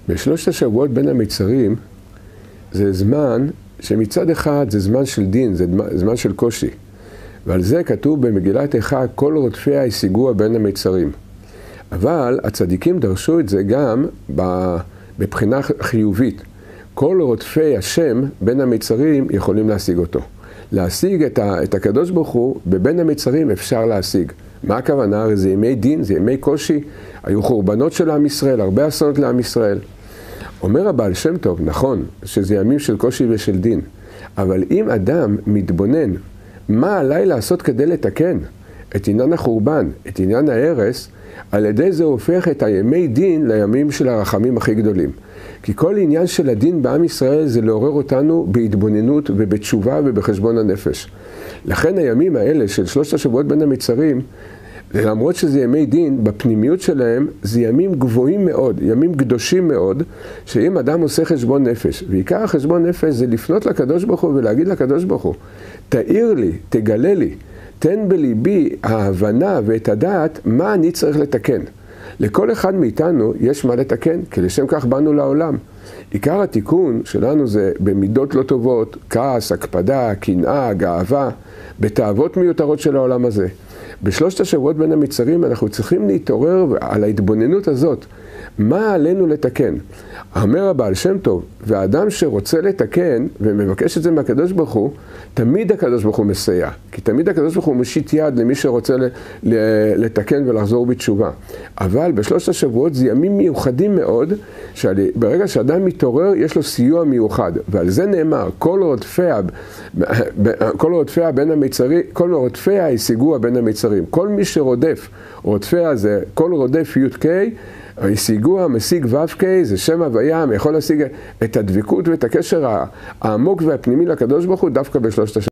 בשלושת השבועות בין המצרים זה זמן שמצד אחד זה זמן של דין, זה זמן של קושי. ועל זה כתוב במגילת איכה, כל רודפיה השיגוה בין המצרים. אבל הצדיקים דרשו את זה גם בבחינה חיובית. כל רודפי השם בין המצרים יכולים להשיג אותו. להשיג את הקדוש ברוך הוא, בבין המצרים אפשר להשיג. מה הכוונה? הרי זה ימי דין, זה ימי קושי. היו חורבנות של עם ישראל, הרבה אסונות לעם ישראל. אומר הבעל שם טוב, נכון, שזה ימים של קושי ושל דין. אבל אם אדם מתבונן, מה עליי לעשות כדי לתקן את עניין החורבן, את עניין ההרס, על ידי זה הופך את הימי דין לימים של הרחמים הכי גדולים. כי כל עניין של הדין בעם ישראל זה לעורר אותנו בהתבוננות ובתשובה ובחשבון הנפש. לכן הימים האלה של שלושת השבועות בין המצרים, למרות שזה ימי דין, בפנימיות שלהם זה ימים גבוהים מאוד, ימים קדושים מאוד, שאם אדם עושה חשבון נפש, ועיקר החשבון נפש זה לפנות לקדוש ברוך הוא ולהגיד לקדוש ברוך הוא, תאיר לי, תגלה לי, תן בליבי ההבנה ואת הדעת מה אני צריך לתקן. לכל אחד מאיתנו יש מה לתקן, כי לשם כך באנו לעולם. עיקר התיקון שלנו זה במידות לא טובות, כעס, הקפדה, קנאה, גאווה, בתאוות מיותרות של העולם הזה. בשלושת השבועות בין המצרים אנחנו צריכים להתעורר על ההתבוננות הזאת. מה עלינו לתקן? אומר הבעל שם טוב, והאדם שרוצה לתקן ומבקש את זה מהקדוש ברוך הוא, תמיד הקדוש ברוך הוא מסייע. כי תמיד הקדוש ברוך הוא מושיט יד למי שרוצה לתקן ולחזור בתשובה. אבל בשלושת השבועות זה ימים מיוחדים מאוד, שברגע שאדם מתעורר יש לו סיוע מיוחד. ועל זה נאמר, כל רודפיה בין המצרים, כל רודפיה השיגוה בין המצרים. כל מי שרודף, רודפיה זה, כל רודף י"ק, השיגוה, משיג ו"ק, זה שם הוויה, יכול להשיג את הדבקות ואת הקשר העמוק והפנימי לקדוש ברוך הוא דווקא בשלושת השבועות.